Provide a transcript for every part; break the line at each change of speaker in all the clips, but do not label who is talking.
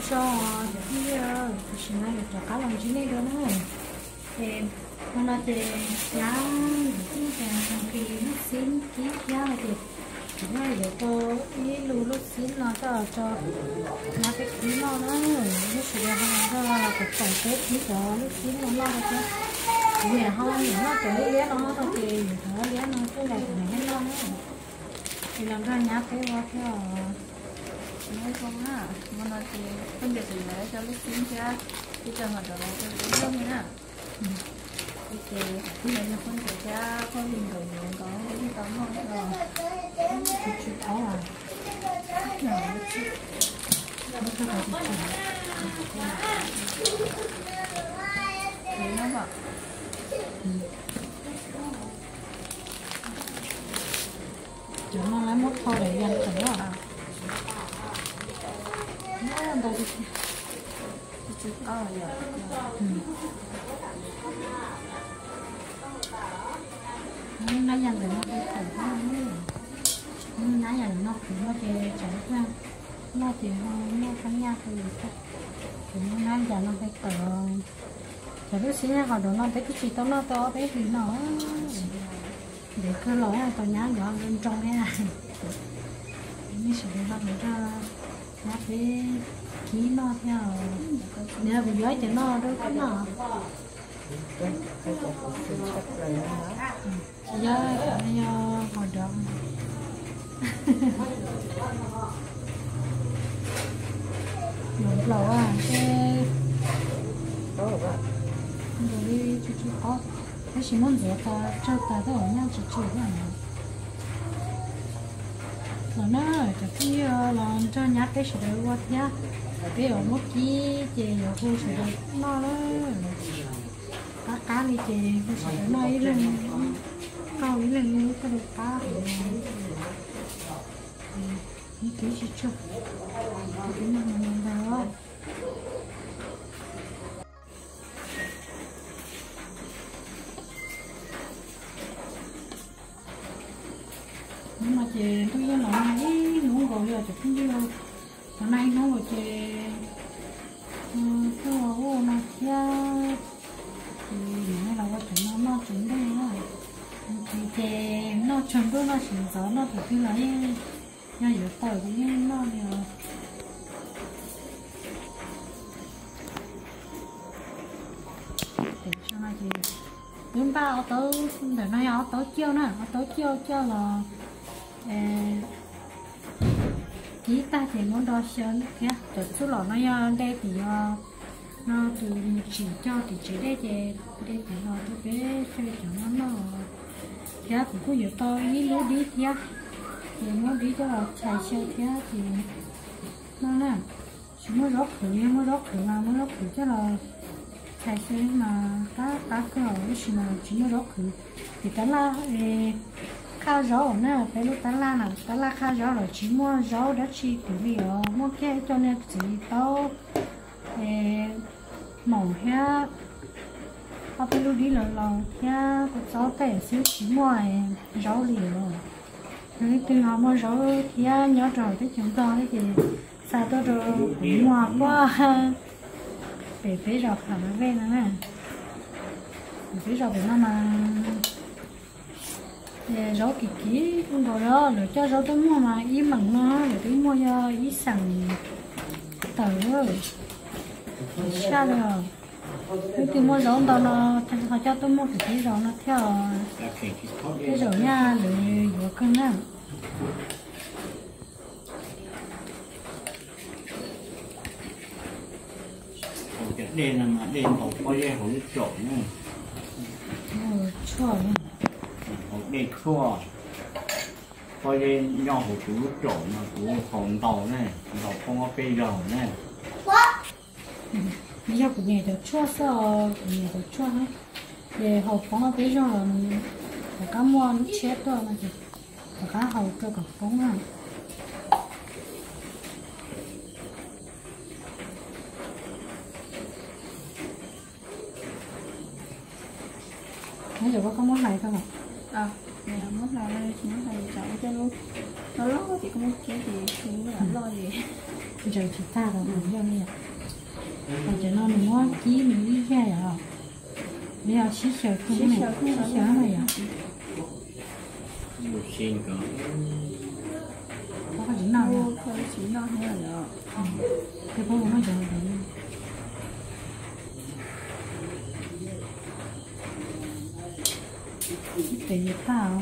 cho thì xin nói cho cá lòng chín này đó nữa thì nó thì giá cũng là cái lúc xin ký giá thì chúng ta để có ý lúc xin nó cho nó cái ký nó lúc sử dụng nó là cái tổng kết ký đó lúc xin nó lo cho về không nó cái lý nó thì nó lý nó cái này này hết nó thì làm ra nhá cái qua cái
nói không á mà nói thì phân biệt gì đấy cho lúc xin chứ cái trường hợp đó là cái không như nào thì này là phân biệt cha con mình rồi mình có cái tấm không rồi
chị thấy là nó cái phải
thì nó bảo
chúng nó lấy mốt thôi để dành thử à nó đâu đi
chứ giờ
nó dành để nó phải thử nó dành nó cũng nó chơi chảy ra nó thì nó khánh nha thì nó dành nó phải thử chả biết xí họ đồ nó thấy cái gì tao nó to thấy gì nó để cái lỗi là tao nhá nhỏ bên trong cái này mới sử dụng nó ra nhá cái ký nó theo nếu bị gió cho nó đâu có nó gió hồi đó một lẩu à cái rồi đi chú có cái gì muốn rửa ta cho ta đó ở nhau chỉ vậy rồi nó cho cái làm cho nhát cái sợi qua nhá cái ở một cái chè ở khu sợi nó cá đi chè khu sợi nó ấy lên cao ấy lên cái đồ cá cái gì chứ cái này mình đó nhưng mà chị tôi với lại nó gọi là chụp cái đâu hôm nay nó gọi chị cái ô nó kia thì nó là cái chuyện nó chuyện đây á thì nó chuyện đó nó chuyện đó nó phải cái lấy nhà ở tàu thì nó nhiều để cho nó chị chúng ta ở tới để nói ở tới chiêu nè ở tới chiêu là chỉ ta thì muốn đo sơn kia từ số lọ nó đây thì nó từ chỉ cho thì chỉ đây thì nó tôi bé chơi cho nó kia cũng có nhiều to ý lúa đi kia thì nó đi cho là chạy xe kia thì nó nè chỉ mới rót thử mà mới rót thử cho là chạy xe mà cá cái gì mà chỉ mới rót thử thì cái là khá rõ nè cái lúc ta la khá rõ rồi chỉ mua rõ đã chi từ vì ở mua cái cho nên chỉ tao mỏng ha ở bên lúc đi là ha có cháu té xíu chỉ mua rõ liền rồi từ họ mua rõ thì nhớ rồi cái chúng ta cái gì sao tôi rồi mua quá để phải rõ khả năng về nữa nè phải rõ về nó mà rau kỹ không có đó rồi cho rau tôi mua mà ý mặn nó rồi tôi mua cho ý sẵn tờ rồi sao rồi tôi mua rau đó nó họ cho tôi mua cái rau nó theo cái rau nha để vừa cân á
đen là mà đen hộp có dây hộp trộn nữa
chua
hộp đen chua có dây nhau hộp chủ trộn mà của hồn tàu này tàu không có cây dầu này
bây giờ của nhà được chua sao nhà được chua hết để hộp không có cây dầu là cá mua nó chết rồi mà chị cá hộp cho cả phóng à bây giờ có món này không ạ?
Này món này chỉ món này chọn cho luôn nó lót chỉ có món kia thì không có lo gì
giờ chỉ ta rồi mình cho này còn cho nó mua ký mỹ ra rồi bây giờ xí xèo không này xí xèo này à
một xin có
có cái nào
Ô, thôi chỉ nó thế là được.
cái bố nó giờ đấy để tao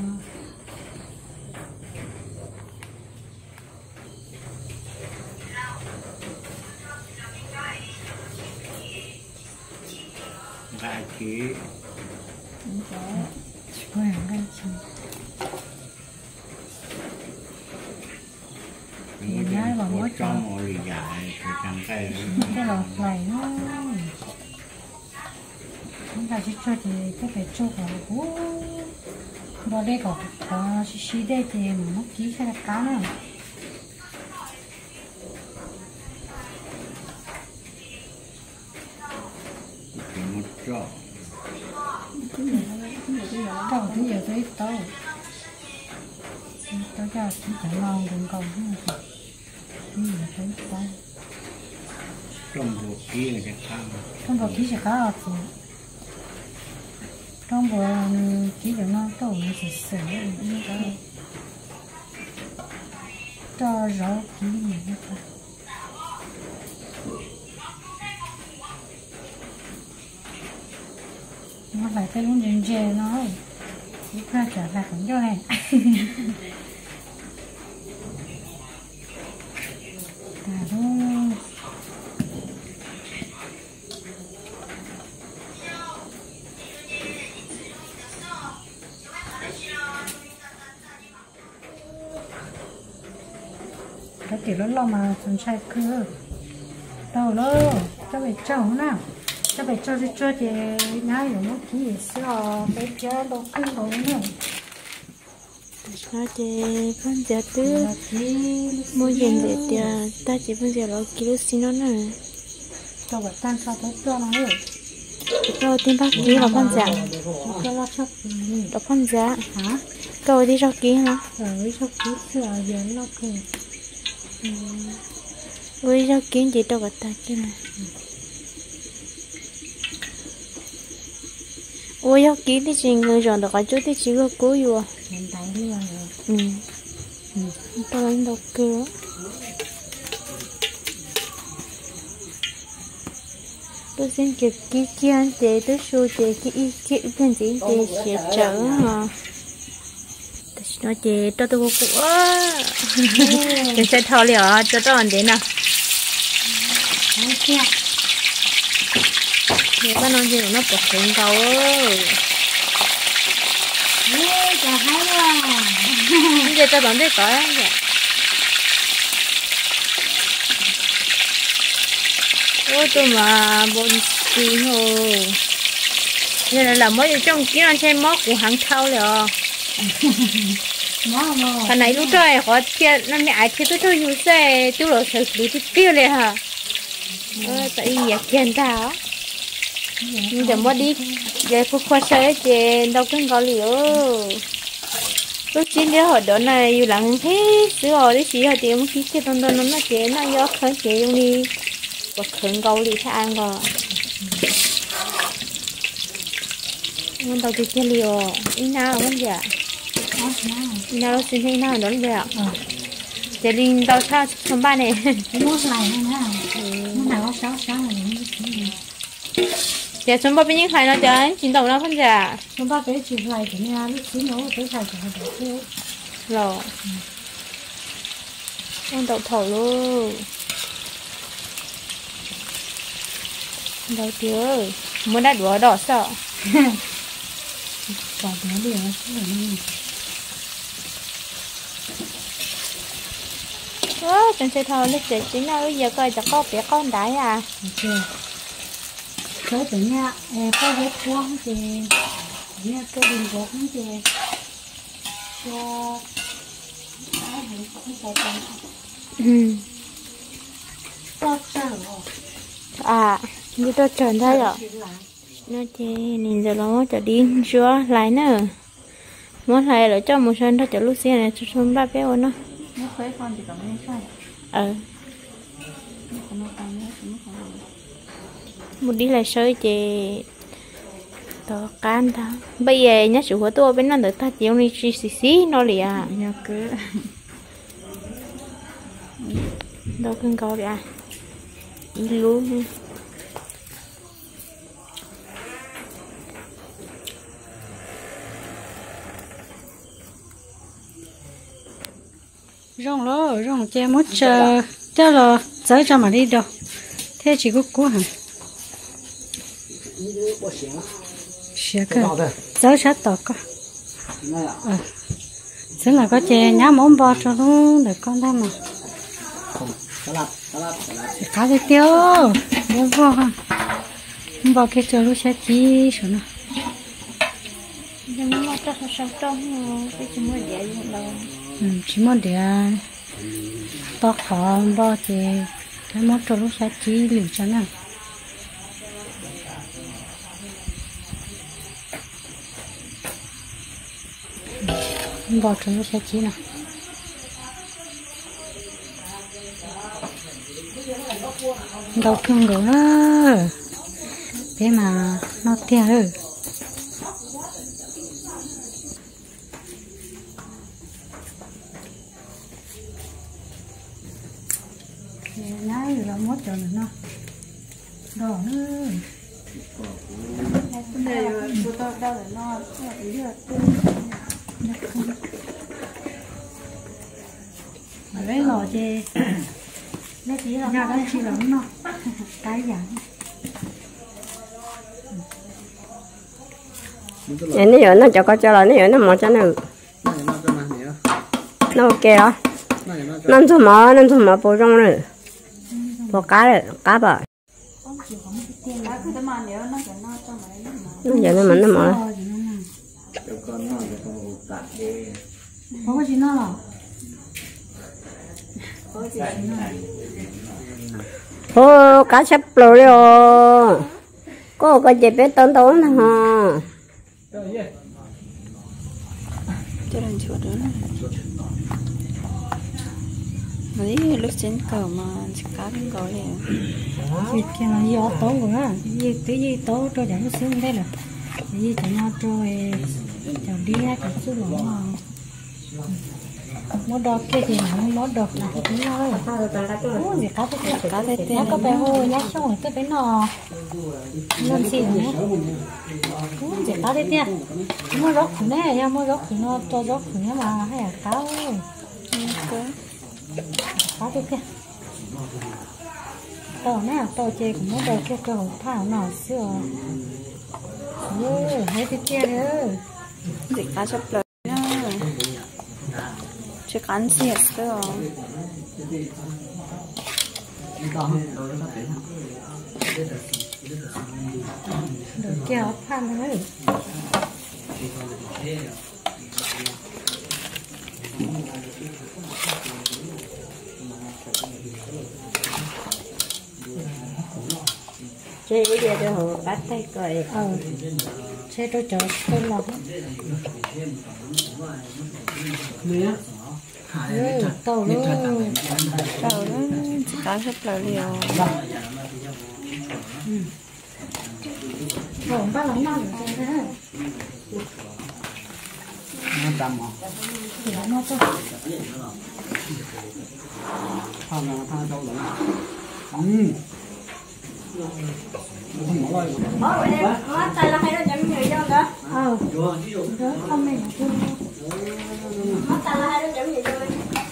gà chí
Đúng rồi.
chỉ có hàng cái gì
nhái vào mỗi trong mọi lì dài thì chẳng cái
lọt này nó chúng ta chỉ cho thì cái phải cho vào vào đây có xí đây thì nó ký sẽ là cá nữa
thì một chỗ
tao thì giờ tới tao cho chỉ phải ngon đừng còn nữa thì thấy tao
trong bộ kia là chắc khăn
trong bộ ký sẽ cá ở thì trong bộ ký cho nó tao nó sẽ sửa như cái cho rõ ký này nữa thôi nó phải cái luôn dần dần nó lúc ra trở lại cũng cho này luôn cái kiểu đó lo mà chúng sai cơ đâu lo cho phải trâu nào cho phải cho thì nhái rồi nó chỉ sợ phải cho đâu ăn đâu nữa
nó chỉ phân giải tứ mua gì để ta chỉ phân giải rồi kilo xin nó nè
cho phải tan sao tới cho nó rồi
rồi tiền bác ký là phân giải
cho nó chắc
đó phân giải
hả
rồi đi cho ký hả
rồi cho ký sửa giờ nó cười
rồi cho ký gì đâu có ta kia nè ôi cho ký thì chỉ người chọn được cái chỗ thì chỉ có cố yêu
hiện tại đi rồi
tao đánh đọc cửa tôi xin chụp ký chân để tôi show để cái ý kiến bên chỉ để sẽ trở mà nói chị tôi cũng chúng sẽ thao liệu cho tôi ăn đến nào nếu bạn nói gì nó bật tiếng cầu
chả hay à
bây giờ tôi đón đây có vậy ôi tôi mà buồn xì hồ giờ là làm mới trong kia anh xem móc của hàng thao liệu cái này lúc trời họ chia nó nhảy thì tôi thôi như xe tôi lo sợ lũ tôi tiêuเลยhả tại vì giờ tiền ta nhưng giờ mới đi giờ phục khoa xe trên đâu cần có liều lúc chín đứa họ đó này yêu lặng thế sữa họ đấy chỉ họ tiền khi cái ton ton nó chế nó gió khơi chế trong đi và khẩn cầu đi thay ăn rồi muốn đầu tư tiền liều ít nào không vậy nào xin thấy nào đó vậy ạ gia đình tao cha trong ba này
mua lại ha nó nào có sáu là những
giờ chúng ba bên những khai nó chơi chín đầu nó phân giả
chúng ta phải chụp lại cái nhà lúc chín nó phải phải chụp được
rồi con đậu thầu luôn đầu chưa muốn đặt đũa đỏ sợ
bỏ nó đi
trên xe thầu lúc trẻ chính là bây giờ coi cho có bé con đái à
chưa tới từ nhà có hết quăng thì nhà cái đường gỗ cũng thì cho
à như tôi trần thấy rồi nó chơi nhìn giờ nó trở đi chưa lại nữa muốn lại là cho một sân thôi cho lúc xe này cho xong ba bé nó
Nó khỏe con thì cảm ơn sai. nó tăng nhé cũng không
một đi lại sơi chị tao can ta bây giờ nhá chủ của tôi bên nó được ta chiếu đi xí nó lìa
nhớ cứ
đâu cần có đi à đi luôn
rong che mất chờ cho là tới cho mà đi đâu thế chỉ có cú hả sẽ cơ tới sát tọt cơ sẽ là có che nhá món bò cho nó để con đó mà cá đi tiêu bò bò ha bò cái cho nó sẽ chi số nào
nhưng mà chắc là sống trong cái chỉ muốn để gì đâu
chỉ muốn để to khó bò thì cái món cho nó sẽ chi liều cho nào bò cho nó sẽ chi nào đâu không gỡ thế mà nó tiền rồi nhái là mất cho nó đỏ nữa
này cô tao đâu để nó ý là
mà lấy lò chê lấy tí là nhà đó chỉ là nó cái dạng
vậy nếu giờ nó cho là nếu giờ nó một cho nó ok đó năm số mà bổ trong rồi bổ cá rồi cá bờ nó giờ nó mình nó mở
không có gì nó là
ô cá sắp rồi rồi có cái gì bé tốn tốn nè ha
cho nên chuột đó mấy lúc trên cầu mà cá bên gọi này
cái nó gì tố rồi á gì cái gì tố cho để nó xương đây là gì cho nó cho đi á cái số lượng mua đọt kia thì nó mua đọt là cái gì thôi gì cá thế nó có bé hôi nhá xong rồi cái bé nò lên xì nữa gì cá thế kia mua róc thì nè nha mua róc thì nó cho róc thì nó mà hay là cá thế kia tàu nè tàu chơi cũng mua đọt kia cho hồng thảo nào xưa hết cái kia nữa
dịch cá sắp lời chỉ cắn xiết cơ
được kia phan đấy
chơi cái gì đó hồ bắt tay coi
xe tôi chở tôi lọc tàu luôn
tàu đó chỉ cá sắp lời liều
không bắt lắm nào thế
nó tầm à
thì nó cho
tha đâu nữa
tay là hay nó chấm nhiều cho đó
đó không này
tay là hay nó chấm nhiều cho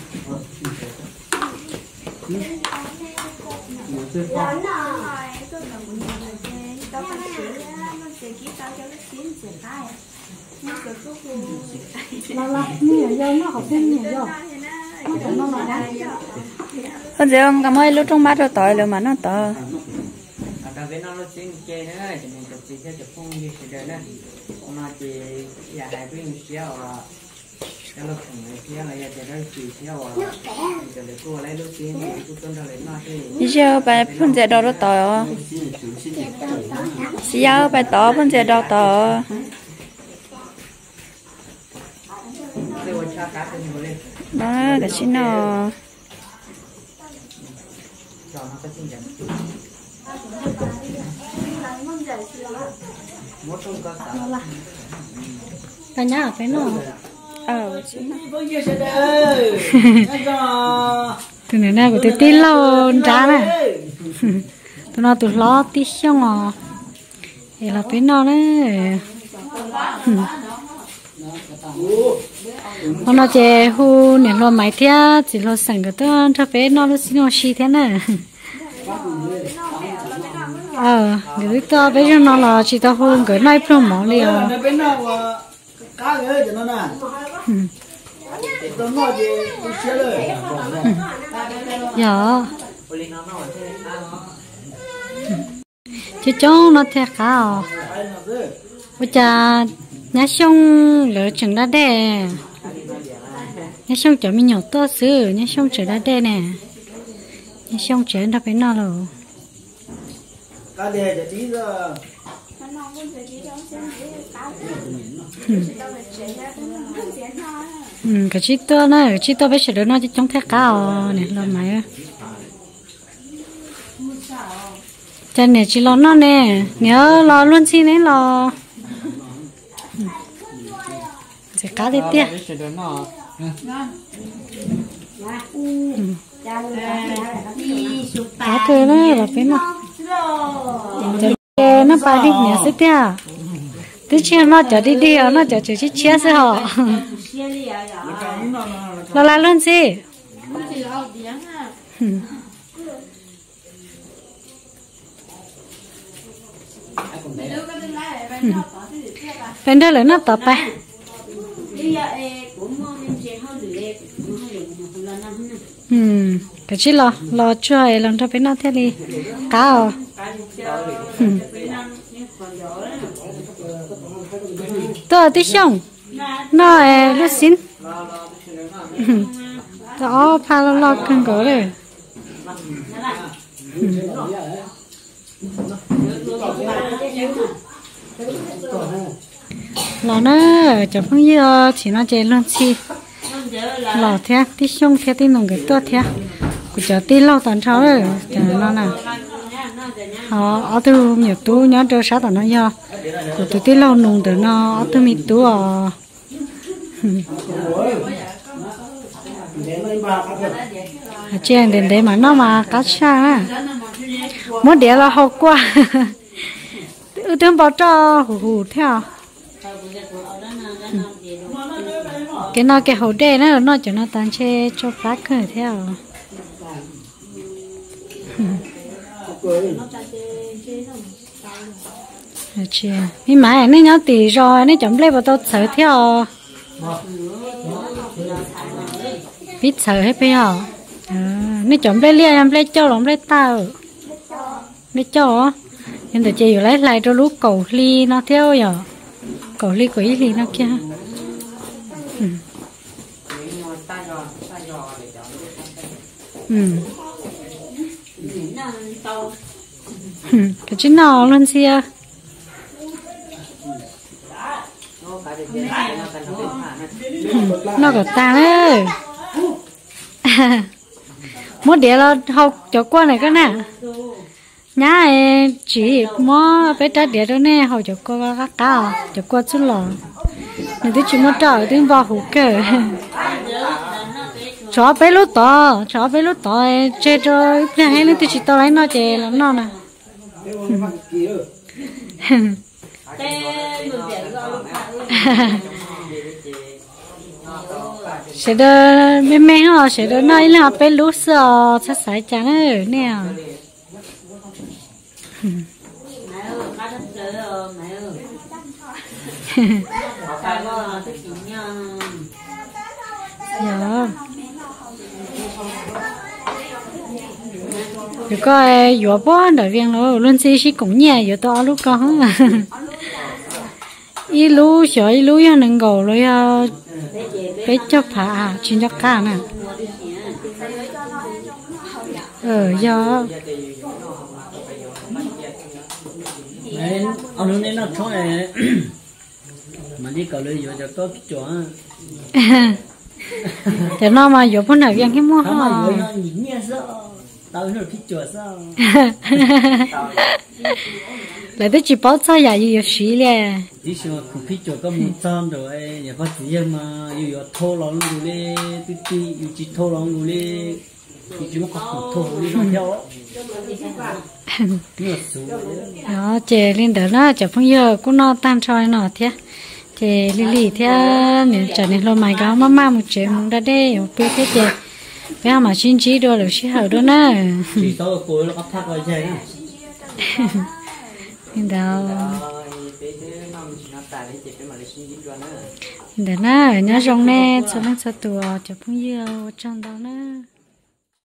là nhiều dâu nó học thêm nhiều dâu nó
con dễ không cảm ơn lúc trong bát rồi tỏi rồi mà nó tỏi
đặc biệt nó xin chơi nữa thì mình chụp chỉ cho chụp phong như thế đấy mà chỉ nhà hai bên xíu à cái lúc này xíu là giờ chỉ nói chỉ xíu à giờ để cô lấy lúc xin thì cô tuân theo lấy nó thì
giờ bài phân giải đâu đó tỏi giờ bài tỏi phân giải đâu tỏi đó cái xin nó
cho nó có chính nhận một trong cơ sở
ta nhớ phải nó từ này nào của tôi tí lâu ra nè tôi nói tôi lo tí xong à thì là phải nó đấy hôm nay chị hu nè lo máy thia chỉ lo sẵn cái đó cho bé nó xin nó xí thế nè người ta bây giờ nó là chỉ tao hu cái này không mỏ liền dạ chứ cháu nó thiệt cả bây giờ nhà xong lỡ chừng đã đẻ nhà xong cho mình nhổ to xứ nhà xong trở đã đẻ nè nhà xong trở nó phải nó rồi cái chi to này chi to bây giờ nó chỉ chống thiệt cả này lo mày cho nên chỉ lo nó nè nhớ lo luôn chi này lo sẽ cá đi tia cá cơ đó là phải nó ba đi nhớ sẽ tia từ chiều nó chở đi đi nó chở chỉ chia sẽ họ lo lại luôn gì bên đó là nó tập à cái gì lo chơi làm cho bên nó thế đi cá à tôi tí xong nó lúc xin đó pha lo cưng cổ rồi lò nó chả phong như chỉ nó chơi luôn chi lò thế tí xong thế tí nồng cái tua thế của chả tí lâu tận sau rồi chả nó nè họ ở từ nhiều tú nhớ cho sát tận nó do của tụi tí lâu nồng từ nó ở từ mi tú chuyện đến đấy mà nó mà cá xa muốn để là học qua tương bảo cho hù theo cái nó cái hậu đề nó cho nó tán che cho phát khởi theo chị mi mãi nó nhớ tỉ rồi nó chấm lấy vào tao sợ theo biết sợ hết bây giờ nó chấm lấy lia em lấy cho lòng lấy tao lấy cho nhưng từ chị lấy lại cho lúc cầu ly nó theo giờ cầu ly của ý ly nó kia cái chuyện nào luôn xia nó có ta đấy muốn để là học cho qua này cái nè nhá chỉ mua bé trái để đó nè học cho qua các cá cho qua chút lò nên tôi chỉ muốn trở đến vào hũ cơ chó bé lúc to chơi chơi hay nên tôi chỉ to lấy nó chơi lắm nó nè sẽ đỡ mẹ họ sẽ đỡ nói là bé lúc sợ sẽ sai chẳng ở nè dạ rồi coi vừa bó đời viên nó luôn xí cũng nhẹ vừa to lúc con ý lú sợ ý lú ya nâng gầu rồi bé cho phá chuyên cho cá nè do
ông nên nó thôi mà đi cầu lưới vô cho tốt chỗ
thế nó mà vô phần nào viên cái mua hả
tao nó thích chuột sao
lại tôi chỉ bảo cho nhà yêu xí le
tí xíu không thích chuột có một trăm rồi nhà có gì mà yêu thô lắm rồi đi tí yêu chỉ thô lắm rồi đi thì chúng có không thô đi nó theo
đó chị lên đó nó chả phong giờ cũng nó tan trôi nó thế chị lì thế nếu trở nên lo mày cáo mama một chuyện muốn ra đây một bữa thế chị bây mà xin chỉ đôi là chỉ hở đó nè
chỉ tao cuối nó thắt vào chơi nè
đâu để nó nhớ rong nè cho nó cho tùa chụp phong giờ trong đó nè